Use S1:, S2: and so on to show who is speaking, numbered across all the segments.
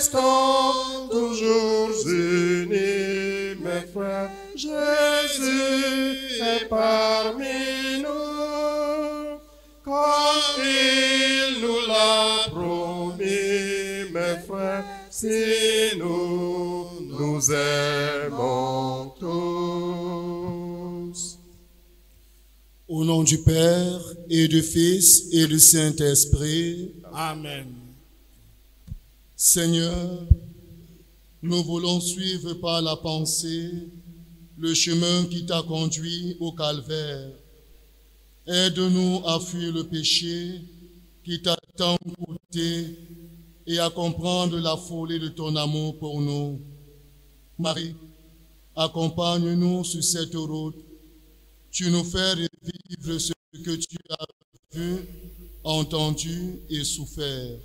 S1: restons toujours unis, mes frères. Jésus est parmi nous, comme il nous l'a promis, mes frères. Si nous nous aimons tous.
S2: Au nom du Père et du Fils et du Saint-Esprit.
S1: Amen.
S2: Seigneur, nous voulons suivre par la pensée le chemin qui t'a conduit au calvaire. Aide-nous à fuir le péché qui t'a tant coûté et à comprendre la folie de ton amour pour nous. Marie, accompagne-nous sur cette route. Tu nous fais revivre ce que tu as vu, entendu et souffert.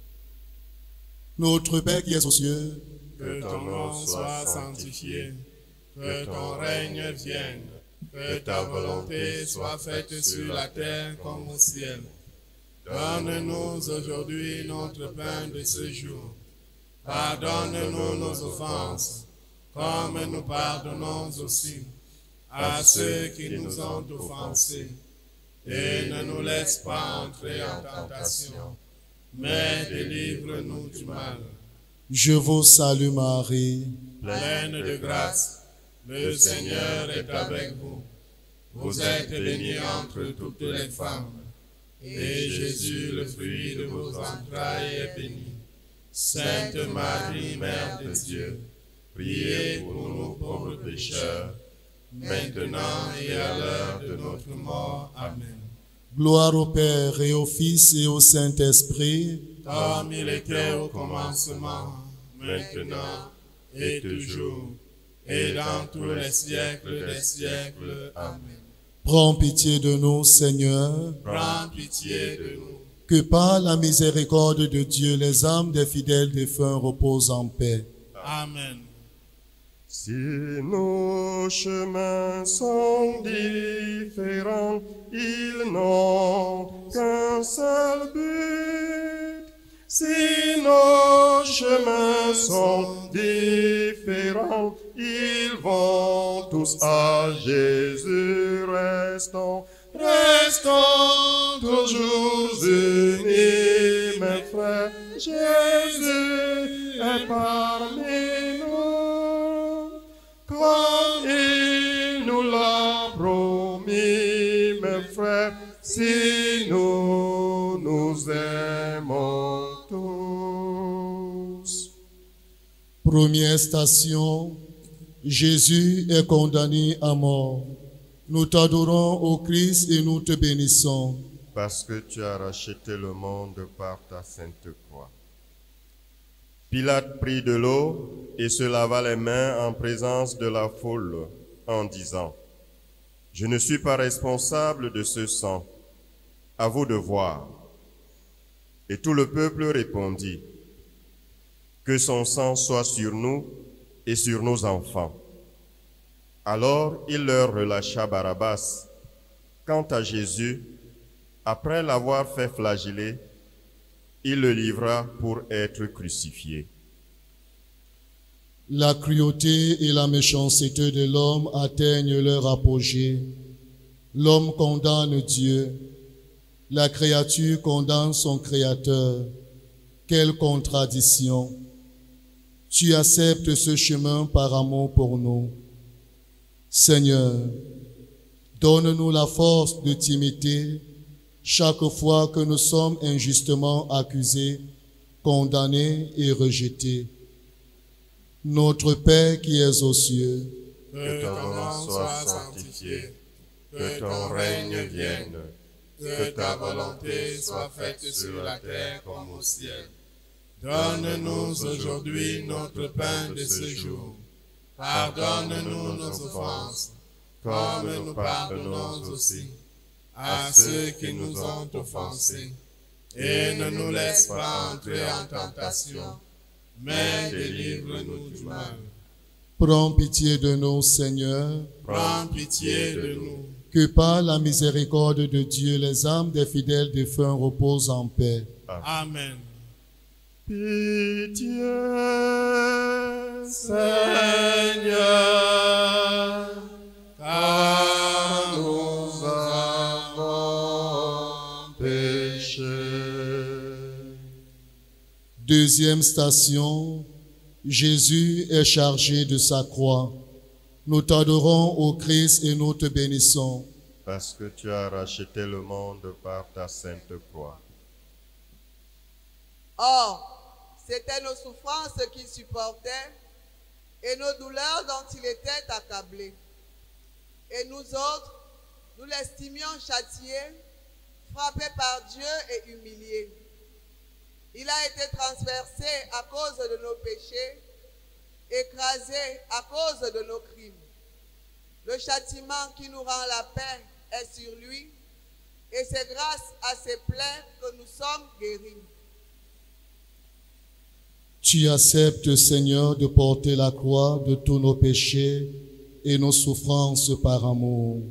S2: Notre Père qui es aux cieux,
S1: que ton nom soit sanctifié, que ton règne vienne, que ta volonté soit faite sur la terre comme au ciel. Donne-nous aujourd'hui notre pain de ce jour. Pardonne-nous nos offenses, comme nous pardonnons aussi à ceux qui nous ont offensés. Et ne nous laisse pas entrer en tentation, mais délivre-nous du mal.
S2: Je vous salue Marie,
S1: pleine de grâce, le Seigneur est avec vous. Vous êtes bénie entre toutes les femmes, et Jésus, le fruit de vos entrailles, est béni. Sainte Marie, Mère de Dieu, priez pour nous pauvres pécheurs, maintenant et à l'heure de notre mort. Amen.
S2: Gloire au Père et au Fils et au Saint-Esprit,
S1: comme il était au commencement, maintenant et toujours, et dans tous les siècles des siècles. Amen.
S2: Prends pitié de nous, Seigneur.
S1: Prends pitié de nous.
S2: Que par la miséricorde de Dieu, les âmes des fidèles défunts reposent en paix.
S1: Amen. Si nos chemins sont différents, ils n'ont qu'un seul but. Si nos chemins sont différents, ils vont tous à Jésus. Restons toujours unis, mes frères. Jésus est parmi nous, comme il nous l'a promis, mes frères. Si nous nous aimons tous.
S2: Première station, Jésus est condamné à mort. Nous t'adorons, ô Christ, et nous te bénissons.
S3: Parce que tu as racheté le monde par ta sainte croix. Pilate prit de l'eau et se lava les mains en présence de la foule, en disant: Je ne suis pas responsable de ce sang. À vous de voir. Et tout le peuple répondit: Que son sang soit sur nous et sur nos enfants. Alors il leur relâcha Barabbas. Quant à Jésus, après l'avoir fait flageller, il le livra pour être crucifié.
S2: La cruauté et la méchanceté de l'homme atteignent leur apogée. L'homme condamne Dieu. La créature condamne son Créateur. Quelle contradiction! Tu acceptes ce chemin par amour pour nous. Seigneur, donne-nous la force de t'imiter chaque fois que nous sommes injustement accusés, condamnés et rejetés. Notre Père qui es aux cieux,
S1: que ton nom soit sanctifié, que ton règne vienne, que ta volonté soit faite sur la terre comme au ciel. Donne-nous aujourd'hui notre pain de ce jour. Pardonne-nous nos offenses, comme nous pardonnons aussi à ceux qui nous ont offensés. Et ne nous laisse pas entrer en tentation, mais délivre-nous du mal.
S2: Prends pitié de nous, Seigneur.
S1: Prends pitié de nous.
S2: Que par la miséricorde de Dieu, les âmes des fidèles défunts reposent en paix.
S1: Amen.
S3: Pitié,
S1: Seigneur, car nous
S3: avons péché.
S2: Deuxième station, Jésus est chargé de sa croix. Nous t'adorons, ô Christ, et nous te bénissons.
S3: Parce que tu as racheté le monde par ta sainte croix.
S4: Or, c'étaient nos souffrances qu'il supportait et nos douleurs dont il était accablé. Et nous autres, nous l'estimions châtié, frappé par Dieu et humilié. Il a été transpercé à cause de nos péchés, écrasé à cause de nos crimes. Le châtiment qui nous rend la paix est sur lui, et c'est grâce à ses plaies que nous sommes guéris.
S2: Tu acceptes, Seigneur, de porter la croix de tous nos péchés et nos souffrances par amour.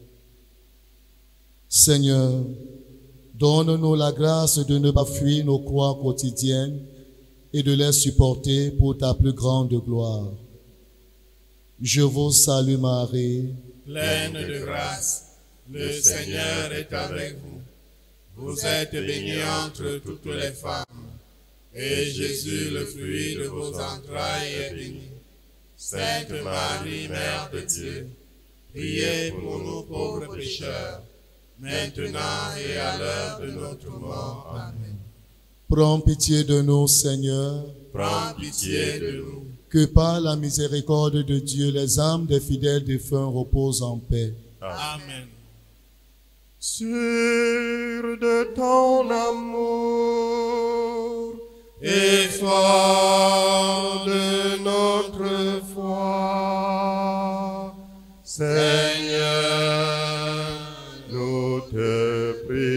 S2: Seigneur, donne-nous la grâce de ne pas fuir nos croix quotidiennes et de les supporter pour ta plus grande gloire. Je vous salue Marie,
S1: pleine de grâce, le Seigneur est avec vous. Vous êtes bénie entre toutes les femmes, et Jésus, le fruit de vos entrailles, est béni. Sainte Marie, Mère de Dieu, priez pour nous pauvres pécheurs, maintenant et à l'heure de notre mort. Amen.
S2: prends pitié de nous, Seigneur.
S1: Prends pitié de nous.
S2: Que par la miséricorde de Dieu, les âmes des fidèles défunts reposent en paix.
S1: Amen.
S3: Sûr de ton amour
S1: Et fort
S3: de notre foi, Seigneur, nous te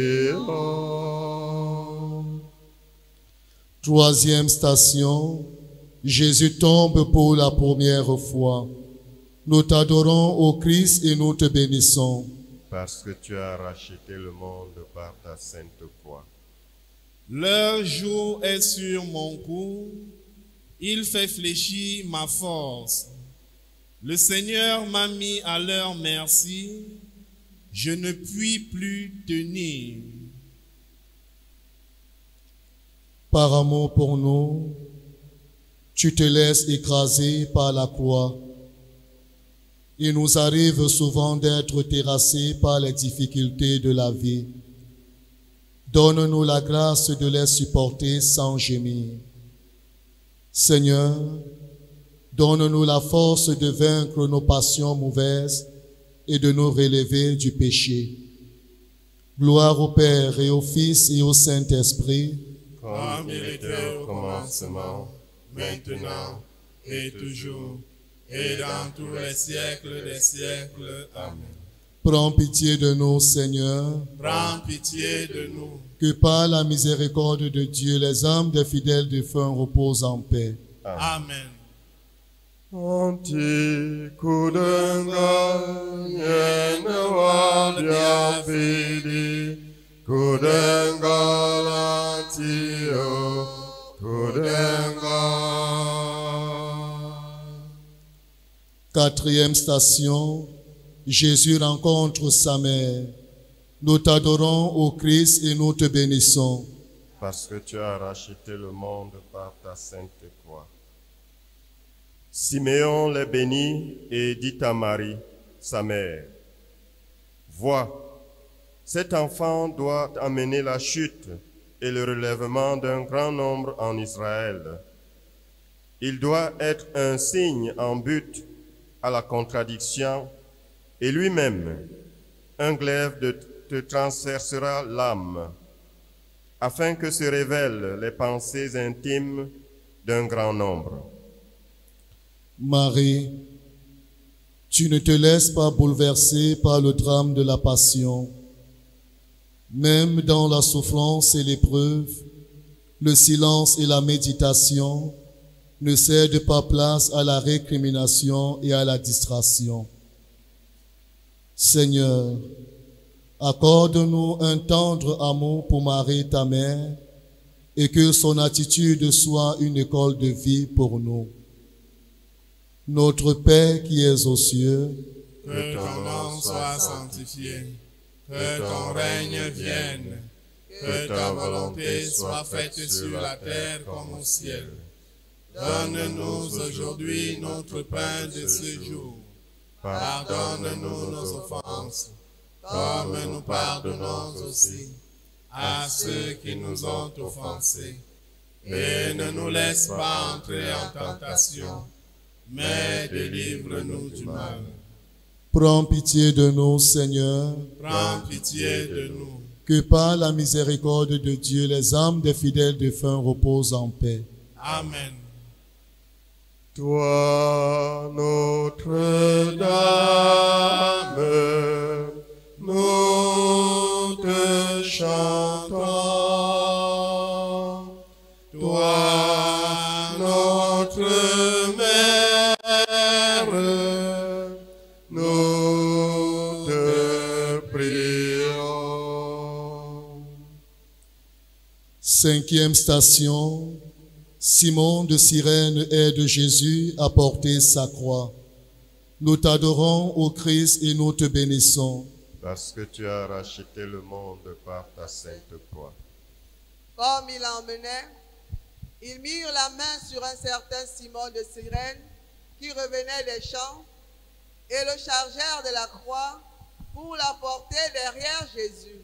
S3: prions.
S2: Troisième station, Jésus tombe pour la première fois. Nous t'adorons, ô Christ, et nous te bénissons.
S3: Parce que tu as racheté le monde par ta sainte croix.
S1: Leur joug est sur mon cou, il fait fléchir ma force. Le Seigneur m'a mis à leur merci, je ne puis plus tenir.
S2: Par amour pour nous, tu te laisses écraser par la croix. Il nous arrive souvent d'être terrassés par les difficultés de la vie. Donne-nous la grâce de les supporter sans gémir. Seigneur, donne-nous la force de vaincre nos passions mauvaises et de nous relever du péché. Gloire au Père et au Fils et au Saint-Esprit,
S1: Comme il était au commencement, maintenant et toujours, et dans tous les siècles des siècles. Amen.
S2: Prends pitié de nous, Seigneur.
S1: Prends pitié de nous.
S2: Que par la miséricorde de Dieu, les âmes des fidèles défunts reposent en paix.
S1: Amen.
S3: Antikudenga yenwa diafidi kudenga latio kudenga.
S2: Quatrième station, Jésus rencontre sa mère. Nous t'adorons, ô Christ, et nous te bénissons.
S3: Parce que tu as racheté le monde par ta sainte croix. Siméon les bénit et dit à Marie, sa mère, « Vois, cet enfant doit amener la chute et le relèvement d'un grand nombre en Israël. Il doit être un signe en but à la contradiction, et lui-même, un glaive te transpercera l'âme, afin que se révèlent les pensées intimes d'un grand nombre. »
S2: Marie, tu ne te laisses pas bouleverser par le drame de la passion. Même dans la souffrance et l'épreuve, le silence et la méditation ne cèdent pas place à la récrimination et à la distraction. Seigneur, accorde-nous un tendre amour pour Marie, ta mère, et que son attitude soit une école de vie pour nous. Notre Père qui es aux cieux,
S1: que ton nom soit sanctifié, que ton règne vienne, que ta volonté soit faite sur la terre comme au ciel. Donne-nous aujourd'hui notre pain de ce jour. Pardonne-nous nos offenses, comme nous pardonnons aussi à ceux qui nous ont offensés. Et ne nous laisse pas entrer en tentation, mais délivre-nous du mal.
S2: prends pitié de nous, Seigneur,
S1: Prends pitié de nous.
S2: que par la miséricorde de Dieu, les âmes des fidèles défunts reposent en paix.
S1: Amen.
S3: Toi, Notre-Dame, nous te chantons. Toi, notre Mère, nous te prions.
S2: Cinquième station, Simon de Cyrène aide Jésus à porter sa croix. Nous t'adorons, ô Christ, et nous te bénissons.
S3: Parce que tu as racheté le monde par ta sainte croix.
S4: Comme il l'emmenait, ils mirent la main sur un certain Simon de Cyrène qui revenait des champs et le chargèrent de la croix pour la porter derrière Jésus.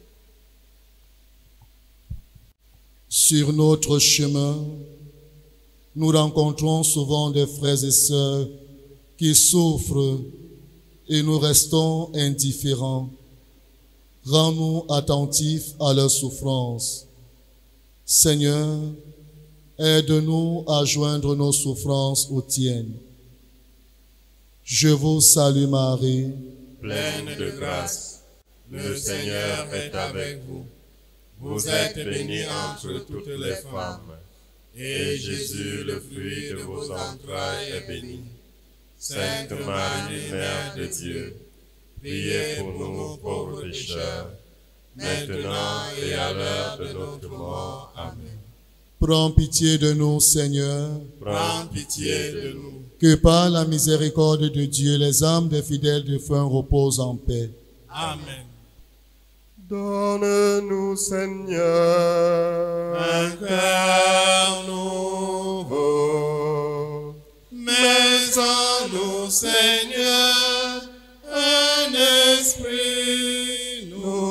S2: Sur notre chemin, nous rencontrons souvent des frères et sœurs qui souffrent et nous restons indifférents. Rends-nous attentifs à leur souffrance. Seigneur, aide-nous à joindre nos souffrances aux tiennes. Je vous salue Marie,
S1: Pleine de grâce, le Seigneur est avec vous. Vous êtes bénie entre toutes les femmes, et Jésus, le fruit de vos entrailles, est béni. Sainte Marie, Mère de Dieu, priez pour nous pauvres pécheurs, maintenant et à l'heure de notre mort. Amen.
S2: prends pitié de nous, Seigneur,
S1: Prends pitié de nous.
S2: que par la miséricorde de Dieu, les âmes des fidèles défunts reposent en paix.
S1: Amen.
S3: Donne-nous, Seigneur,
S1: Un cœur nouveau, mais en nous, Seigneur, un esprit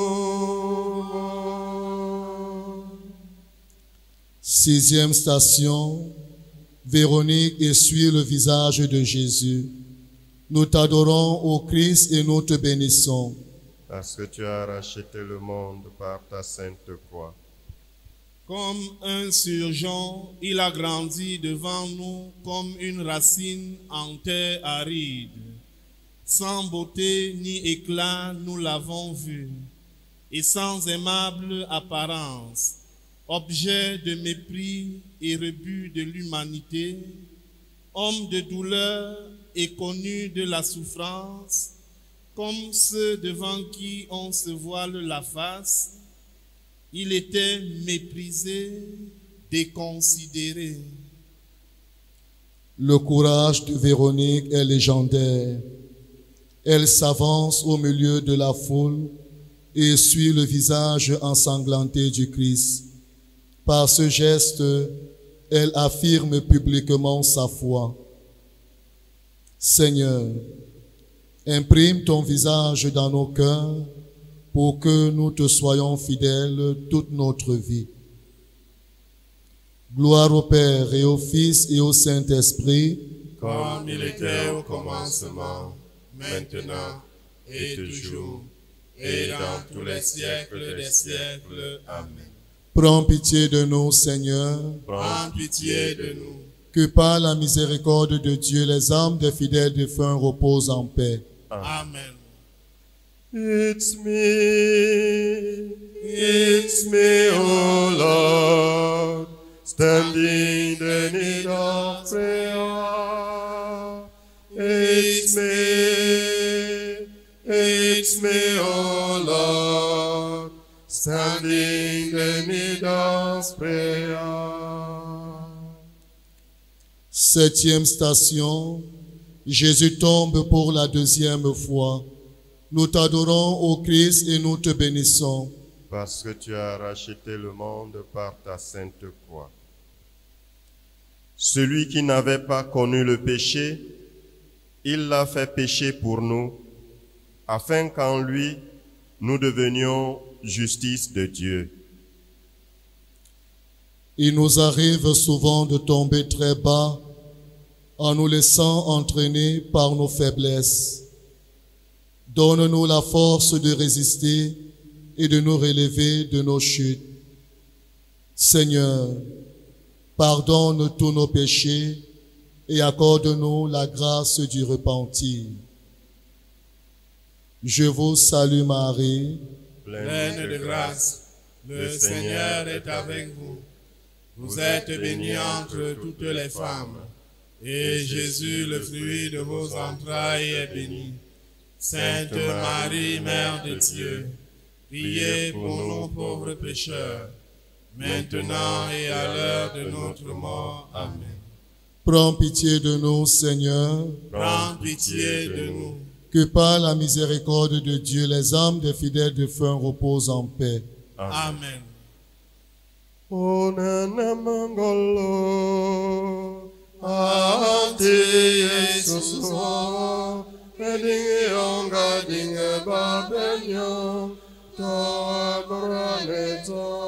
S1: nouveau.
S2: Sixième station, Véronique essuie le visage de Jésus. Nous t'adorons, ô Christ, et nous te bénissons.
S3: parce que tu as racheté le monde par ta sainte croix.
S1: Comme un surgeon, il a grandi devant nous comme une racine en terre aride. Sans beauté ni éclat, nous l'avons vu, et sans aimable apparence, objet de mépris et rebut de l'humanité, homme de douleur et connu de la souffrance, comme ceux devant qui on se voile la face. Il était méprisé, déconsidéré.
S2: Le courage de Véronique est légendaire. Elle s'avance au milieu de la foule et essuie le visage ensanglanté du Christ. Par ce geste, elle affirme publiquement sa foi. Seigneur, imprime ton visage dans nos cœurs pour que nous te soyons fidèles toute notre vie. Gloire au Père et au Fils et au Saint-Esprit,
S1: Comme il était au commencement, maintenant et toujours, et dans tous les siècles des siècles. Amen.
S2: prends pitié de nous, Seigneur,
S1: Prends pitié de nous.
S2: que par la miséricorde de Dieu, les âmes des fidèles défunts reposent en paix.
S1: Amen.
S3: It's me, O Lord, standing in need of prayer. It's me, O Lord, standing in need of prayer.
S2: Septième station, Jésus tombe pour la deuxième fois. Nous t'adorons, ô Christ, et nous te bénissons.
S3: Parce que tu as racheté le monde par ta sainte croix. Celui qui n'avait pas connu le péché, il l'a fait pécher pour nous, afin qu'en lui, nous devenions justice de Dieu.
S2: Il nous arrive souvent de tomber très bas en nous laissant entraîner par nos faiblesses. Donne-nous la force de résister et de nous relever de nos chutes. Seigneur, pardonne tous nos péchés et accorde-nous la grâce du repentir. Je vous salue Marie,
S1: Pleine de grâce, le Seigneur est avec vous. Vous êtes bénie entre toutes les femmes, et Jésus, le fruit de vos entrailles, est béni. Sainte Marie, Mère de Dieu, priez pour nous pauvres pécheurs, maintenant et à l'heure de notre mort. Amen.
S2: prends pitié de nous, Seigneur.
S1: Prends pitié de nous.
S2: Que par la miséricorde de Dieu, les âmes des fidèles défunts reposent en paix.
S1: Amen.
S3: Onana mangolo, ati Yesus wa, edinge onga dinge babenyo, to abraneto.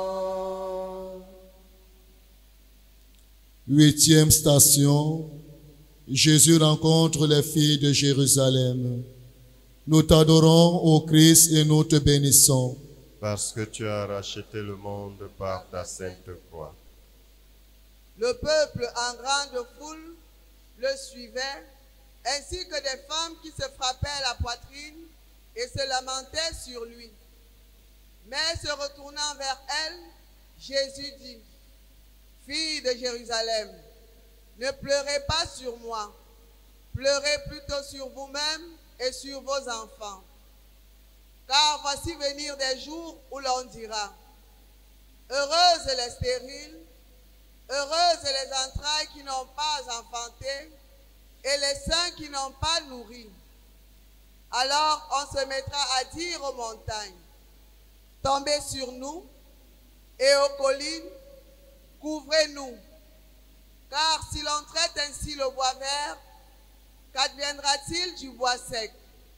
S2: Huitième station, Jésus rencontre les filles de Jérusalem. Nous t'adorons, ô Christ, et nous te bénissons.
S3: Parce que tu as racheté le monde par ta sainte croix.
S4: Le peuple en grande foule le suivait, ainsi que des femmes qui se frappaient la poitrine et se lamentaient sur lui. Mais se retournant vers elle, Jésus dit, « Filles de Jérusalem, ne pleurez pas sur moi, pleurez plutôt sur vous-même et sur vos enfants. Car voici venir des jours où l'on dira, heureuses les stériles, heureuses les entrailles qui n'ont pas enfanté et les seins qui n'ont pas nourri. Alors on se mettra à dire aux montagnes, tombez sur nous, et aux collines, couvrez-nous. Car si l'on traite ainsi le bois vert, qu'adviendra-t-il du bois sec?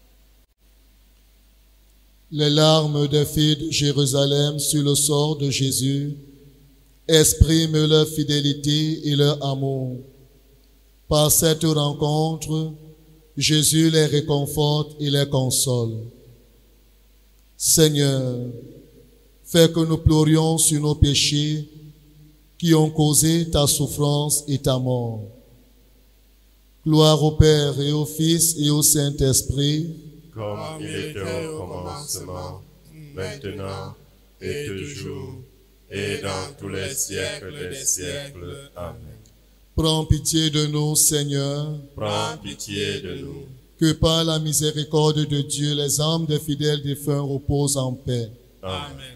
S2: Les larmes des filles de Jérusalem sur le sort de Jésus expriment leur fidélité et leur amour. Par cette rencontre, Jésus les réconforte et les console. Seigneur, fais que nous pleurions sur nos péchés qui ont causé ta souffrance et ta mort. Gloire au Père et au Fils et au Saint-Esprit,
S3: Comme il était au commencement, maintenant et toujours, et dans tous les siècles des siècles. Amen.
S2: prends pitié de nous, Seigneur.
S3: Prends pitié de nous.
S2: Que par la miséricorde de Dieu, les âmes des fidèles défunts reposent en paix.
S1: Amen.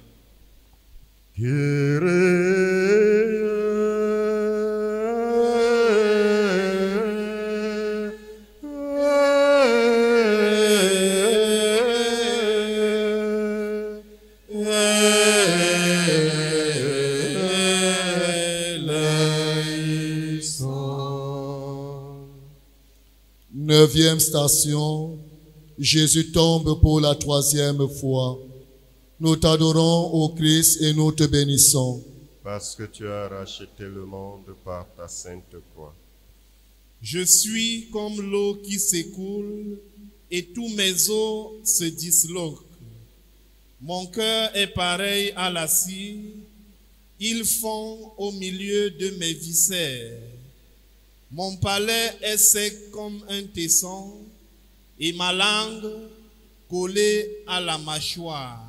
S2: Neuvième station, Jésus tombe pour la troisième fois. Nous t'adorons, ô Christ, et nous te bénissons.
S3: Parce que tu as racheté le monde par ta sainte croix.
S1: Je suis comme l'eau qui s'écoule et tous mes os se disloquent. Mon cœur est pareil à la cire, il fond au milieu de mes viscères. Mon palais est sec comme un tesson et ma langue collée à la mâchoire.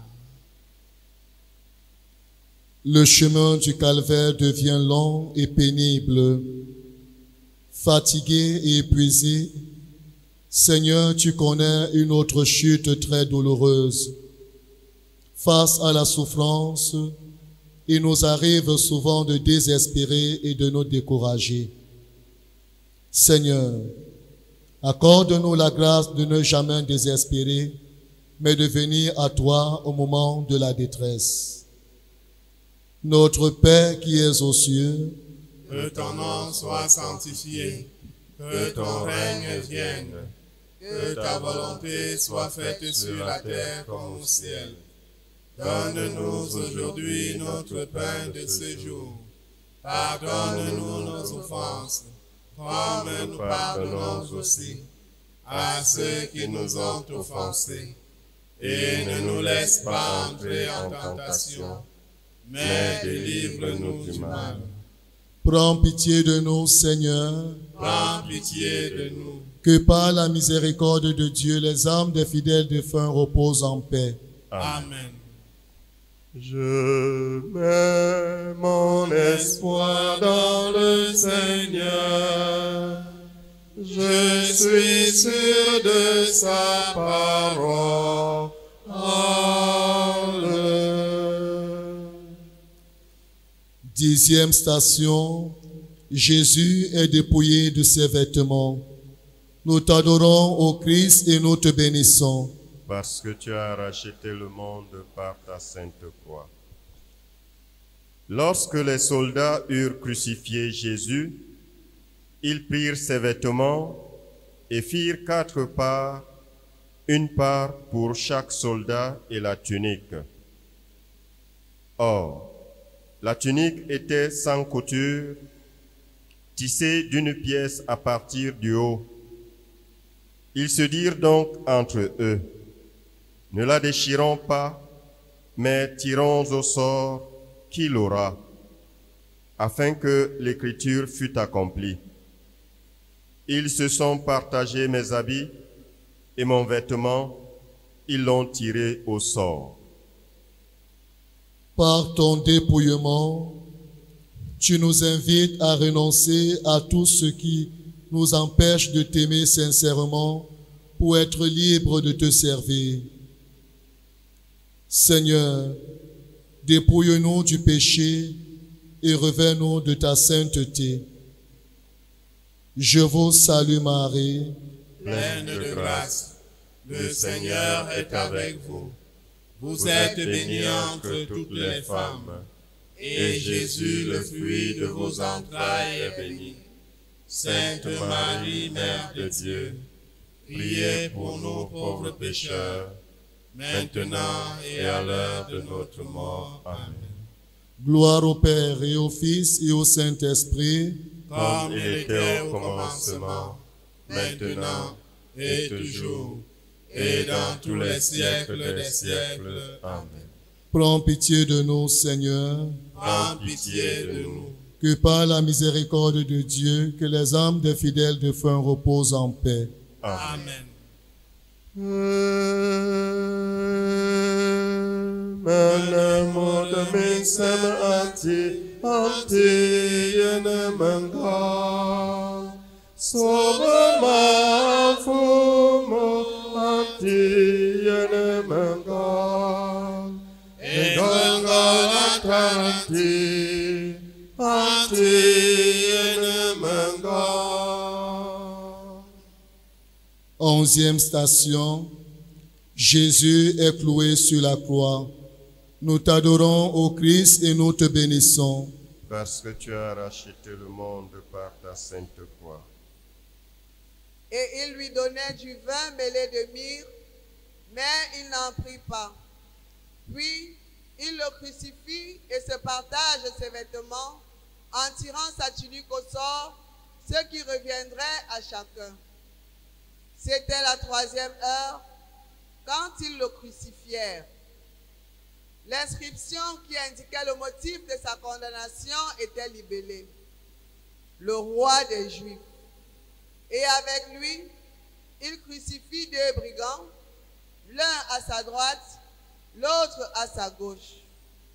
S2: Le chemin du calvaire devient long et pénible. Fatigué et épuisé, Seigneur, tu connais une autre chute très douloureuse. Face à la souffrance, il nous arrive souvent de désespérer et de nous décourager. Seigneur, accorde-nous la grâce de ne jamais désespérer, mais de venir à toi au moment de la détresse. Notre Père qui es aux cieux,
S1: Que ton nom soit sanctifié, que ton règne vienne, que ta volonté soit faite sur la terre comme au ciel. Donne-nous aujourd'hui notre pain de ce jour. Pardonne-nous nos offenses, comme nous pardonnons aussi à ceux qui nous ont offensés. Et ne nous laisse pas entrer en tentation, mais délivre-nous du mal.
S2: prends pitié de nous, Seigneur,
S1: Prends pitié de nous.
S2: que par la miséricorde de Dieu, les âmes des fidèles défunts reposent en paix.
S1: Amen.
S3: Je mets mon espoir dans le Seigneur. Je suis sûr de sa parole.
S2: Dixième station, Jésus est dépouillé de ses vêtements. Nous t'adorons, ô Christ, et nous te bénissons.
S3: Parce que tu as racheté le monde par ta sainte croix. Lorsque les soldats eurent crucifié Jésus, ils prirent ses vêtements et firent 4 parts, une part pour chaque soldat et la tunique. Or, la tunique était sans couture, tissée d'une pièce à partir du haut. Ils se dirent donc entre eux: ne la déchirons pas, mais tirons au sort qui l'aura, afin que l'écriture fût accomplie. Ils se sont partagés mes habits et mon vêtement, ils l'ont tiré au sort.
S2: Par ton dépouillement, tu nous invites à renoncer à tout ce qui nous empêche de t'aimer sincèrement pour être libres de te servir. Seigneur, dépouille-nous du péché et revêt-nous de ta sainteté. Je vous salue Marie,
S1: Pleine de grâce, le Seigneur est avec vous. Vous êtes bénie entre toutes les femmes, et Jésus, le fruit de vos entrailles, est béni. Sainte Marie, Mère de Dieu, priez pour nous pauvres pécheurs, maintenant et à l'heure de notre mort. Amen.
S2: gloire au Père et au Fils et au Saint-Esprit,
S1: Comme il était au commencement, maintenant et toujours, et dans tous les siècles des siècles. Amen.
S2: prends pitié de nous, Seigneur,
S1: Prends pitié de nous.
S2: que par la miséricorde de Dieu, que les âmes des fidèles défunts reposent en paix.
S1: Amen.
S2: Onzième station, Jésus est cloué sur la croix. Nous t'adorons, ô Christ, et nous te bénissons.
S3: Parce que tu as racheté le monde par ta sainte croix.
S4: Et il lui donnait du vin mêlé de myrrhe, mais il n'en prit pas. Puis il le crucifie et se partage ses vêtements en tirant sa tunique au sort, ce qui reviendrait à chacun. C'était la 3e heure quand ils le crucifièrent. L'inscription qui indiquait le motif de sa condamnation était libellée: le roi des Juifs. Et avec lui, il crucifie 2 brigands, l'un à sa droite, l'autre à sa gauche.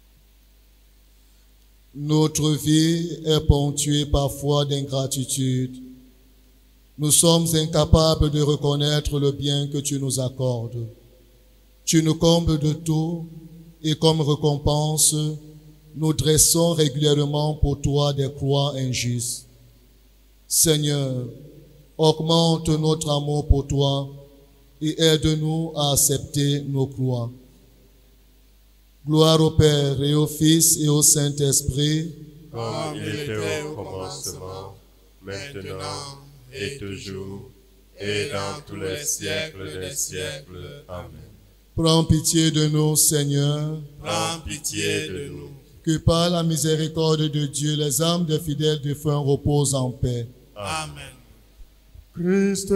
S2: Notre vie est ponctuée parfois d'ingratitude. Nous sommes incapables de reconnaître le bien que tu nous accordes. Tu nous combles de tout et comme récompense, nous dressons régulièrement pour toi des croix injustes. Seigneur, augmente notre amour pour toi et aide-nous à accepter nos croix. Gloire au Père et au Fils et au Saint-Esprit,
S3: comme il était au commencement, maintenant et toujours, et dans tous les siècles des siècles. Amen.
S2: Prends pitié de nous, Seigneur.
S3: Prends pitié de nous.
S2: Que par la miséricorde de Dieu, les âmes des fidèles défunts reposent en paix.
S1: Amen.
S3: Christ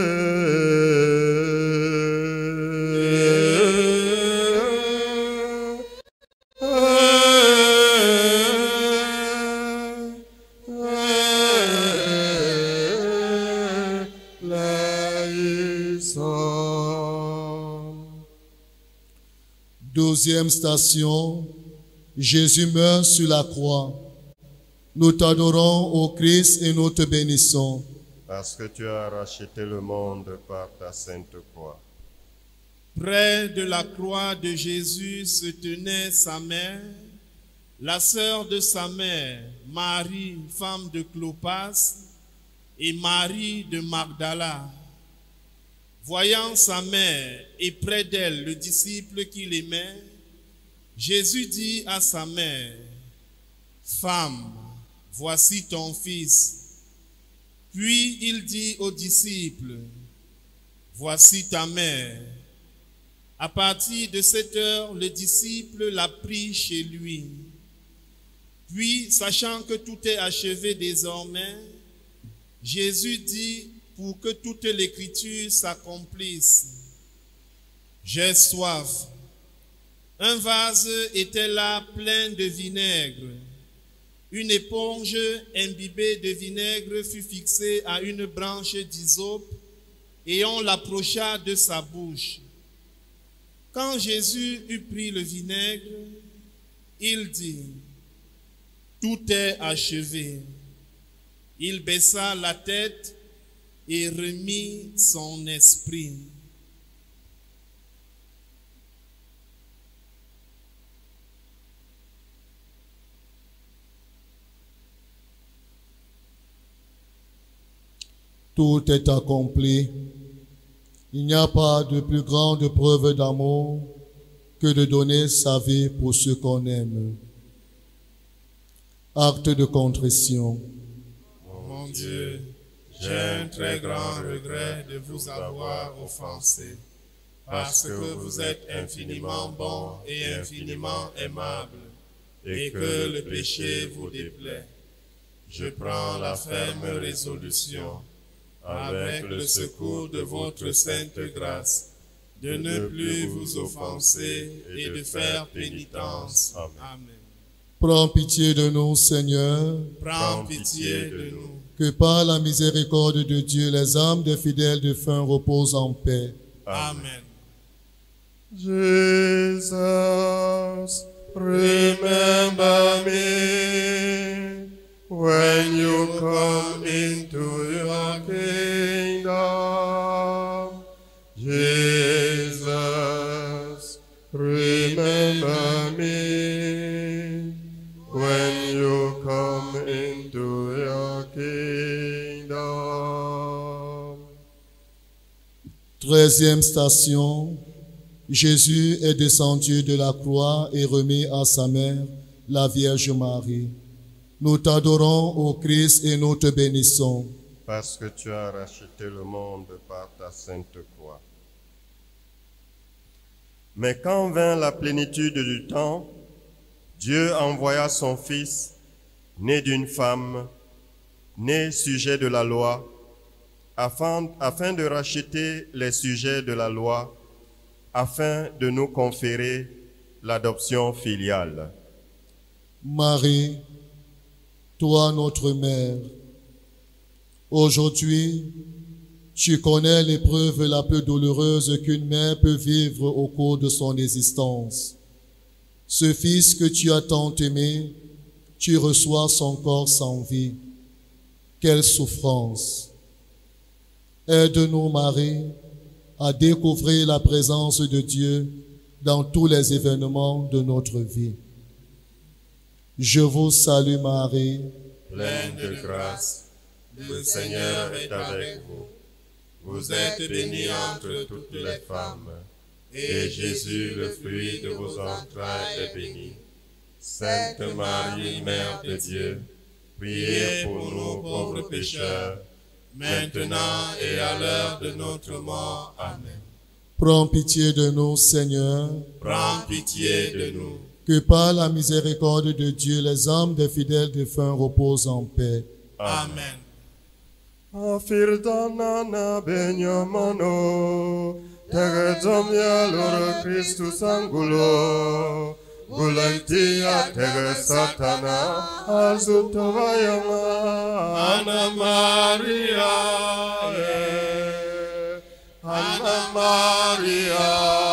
S2: Deuxième station, Jésus meurt sur la croix. Nous t'adorons, ô Christ, et nous te bénissons.
S3: Parce que tu as racheté le monde par ta sainte croix.
S1: Près de la croix de Jésus se tenait sa mère, la sœur de sa mère, Marie, femme de Clopas, et Marie de Magdala. Voyant sa mère et près d'elle le disciple qu'il aimait, Jésus dit à sa mère, « Femme, voici ton fils. » Puis il dit aux disciples, « Voici ta mère. » À partir de cette heure, le disciple l'a pris chez lui. Puis, sachant que tout est achevé désormais, Jésus dit, pour que toute l'écriture s'accomplisse, « J'ai soif. » Un vase était là plein de vinaigre. Une éponge imbibée de vinaigre fut fixée à une branche d'hysope et on l'approcha de sa bouche. Quand Jésus eut pris le vinaigre, il dit, « Tout est achevé. » Il baissa la tête et remit son esprit.
S2: Tout est accompli. Il n'y a pas de plus grande preuve d'amour que de donner sa vie pour ceux qu'on aime. Acte de contrition.
S1: Mon Dieu, j'ai un très grand regret de vous avoir offensé, parce que vous êtes infiniment bon et infiniment aimable, et que le péché vous déplaît. Je prends la ferme résolution, avec le secours de votre sainte grâce, de ne plus vous offenser et de faire pénitence. Amen.
S2: Prends pitié de nous, Seigneur.
S1: Prends pitié de nous.
S2: Que par la miséricorde de Dieu, les âmes des fidèles défunts reposent en paix.
S1: Amen.
S3: Jesus, remember me when you come into your kingdom. Jesus, remember me when you come into your kingdom.
S2: Treizième station, Jésus est descendu de la croix et remis à sa mère, la Vierge Marie. Nous t'adorons, ô Christ, et nous te bénissons.
S3: Parce que tu as racheté le monde par ta sainte croix. Mais quand vint la plénitude du temps, Dieu envoya son Fils, né d'une femme, né sujet de la loi, afin de racheter les sujets de la loi, afin de nous conférer l'adoption filiale.
S2: Marie, toi notre mère, aujourd'hui, tu connais l'épreuve la plus douloureuse qu'une mère peut vivre au cours de son existence. Ce Fils que tu as tant aimé, tu reçois son corps sans vie. Quelle souffrance! Aide-nous, Marie, à découvrir la présence de Dieu dans tous les événements de notre vie. Je vous salue, Marie,
S1: pleine de grâce.
S3: Le Seigneur est avec vous. Vous êtes bénie entre toutes les femmes, et Jésus, le fruit de vos entrailles, est béni. Sainte Marie, Mère de Dieu, priez pour nous pauvres pécheurs, maintenant et à l'heure de notre mort. Amen.
S2: Prends pitié de nous, Seigneur.
S3: Prends pitié de nous.
S2: Que par la miséricorde de Dieu, les âmes des fidèles défunts reposent en paix.
S3: Amen. Afirdanana benyamono, tegedzomya loro Christus angulo, gulantia tege satana, azutovayama, Anna Maria, Anna Maria,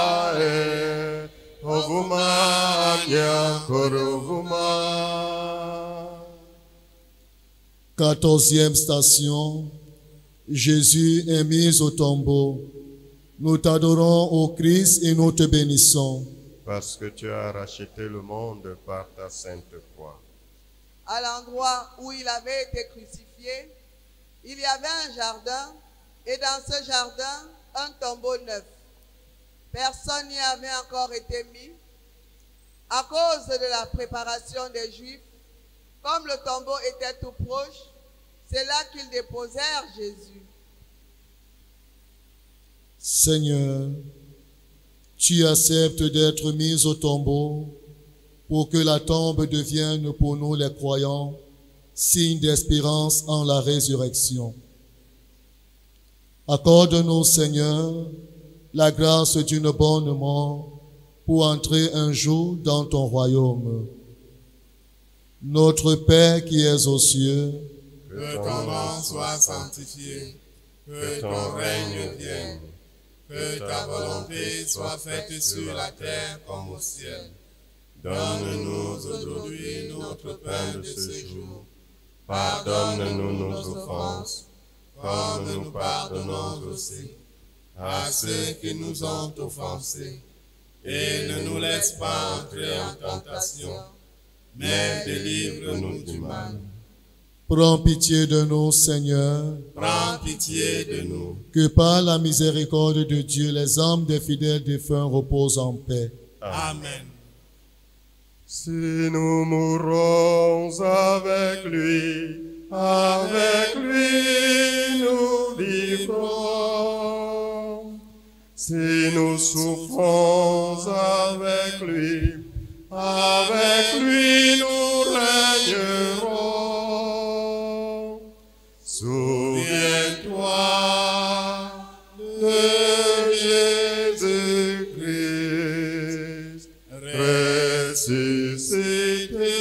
S3: ovuma anya korovuma.
S2: 14e station, Jésus est mis au tombeau. Nous t'adorons, ô Christ, et nous te bénissons.
S3: Parce que tu as racheté le monde par ta sainte croix.
S4: À l'endroit où il avait été crucifié, il y avait un jardin, et dans ce jardin, un tombeau neuf. Personne n'y avait encore été mis. À cause de la préparation des Juifs, comme le tombeau était tout proche, c'est là qu'ils déposèrent Jésus.
S2: Seigneur, tu acceptes d'être mis au tombeau pour que la tombe devienne pour nous les croyants signe d'espérance en la résurrection. Accorde-nous, Seigneur, la grâce d'une bonne mort pour entrer un jour dans ton royaume. Notre Père qui es aux cieux,
S1: que ton nom soit sanctifié, que ton règne vienne, que ta volonté soit faite sur la terre comme au ciel. Donne-nous aujourd'hui notre pain de ce jour. Pardonne-nous nos offenses, comme nous pardonnons aussi à ceux qui nous ont offensés. Et ne nous laisse pas entrer en tentation, mais délivre-nous du mal.
S2: Prends pitié de nous, Seigneur.
S1: Prends pitié de nous.
S2: Que par la miséricorde de Dieu, les âmes des fidèles défunts reposent en paix.
S1: Amen.
S3: Si nous mourons avec lui nous vivrons. Si nous souffrons avec lui nous régnerons. Souviens-toi de Jésus-Christ, ressuscité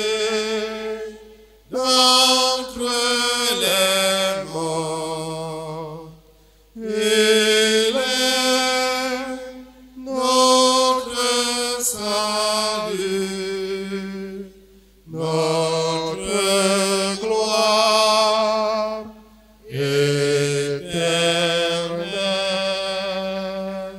S3: d'entre les morts. Il est notre salut, notre gloire éternelle.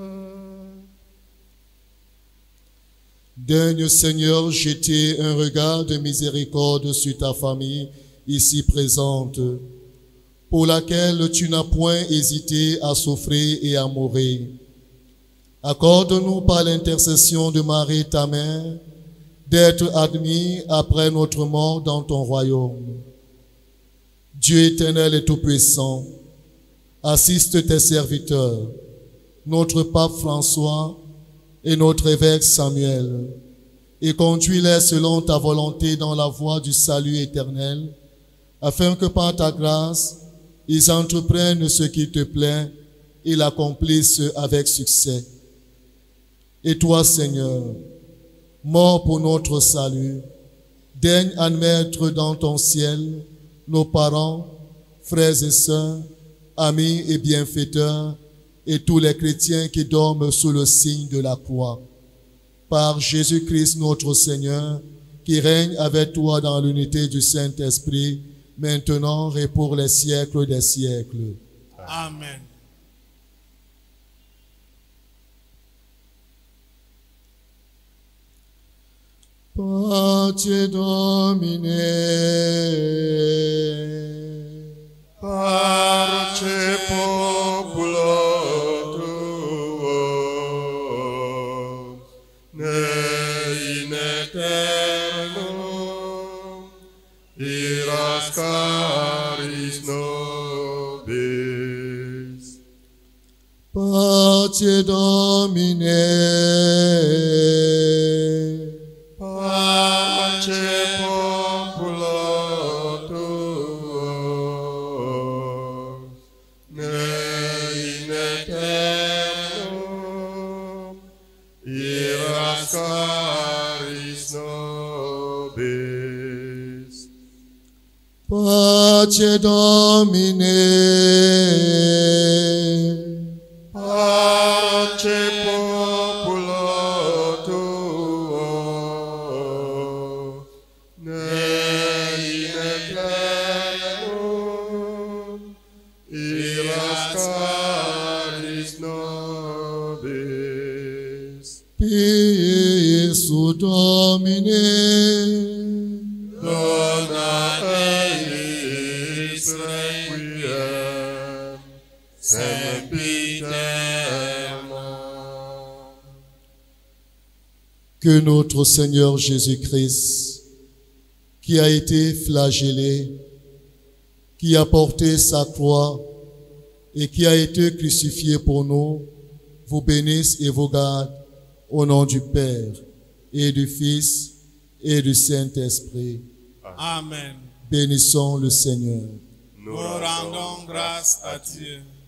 S2: Daigne, Seigneur, jeter un regard de miséricorde sur ta famille ici présente, pour laquelle tu n'as point hésité à souffrir et à mourir. Accorde-nous par l'intercession de Marie, ta mère, d'être admis après notre mort dans ton royaume. Dieu éternel et tout-puissant, assiste tes serviteurs, notre pape François et notre évêque Samuel, et conduis-les selon ta volonté dans la voie du salut éternel, afin que par ta grâce, ils entreprennent ce qui te plaît et l'accomplissent avec succès. Et toi, Seigneur, mort pour notre salut, daigne admettre dans ton ciel nos parents, frères et sœurs, amis et bienfaiteurs, et tous les chrétiens qui dorment sous le signe de la croix. Par Jésus-Christ notre Seigneur, qui règne avec toi dans l'unité du Saint-Esprit, maintenant et pour les siècles des siècles.
S1: Amen.
S2: Pace Domine.
S3: Parce populo tuo, ne in eternum, iras caris nobis.
S2: Pace Domine.
S3: Pace populo tuo, ne in eternum, iras caris nobis.
S2: Pace Domine.
S3: Pace populo tuo, ne in eternum, iras caris nobis.
S2: Piesu Domine.
S3: Dona eis requiem, sempiterna.
S2: Que notre Seigneur Jésus-Christ, qui a été flagellé, qui a porté sa croix et qui a été crucifié pour nous, vous bénisse et vous garde au nom du Père et du Fils et du Saint-Esprit.
S1: Amen.
S2: Bénissons le Seigneur.
S1: Nous rendons grâce à Dieu.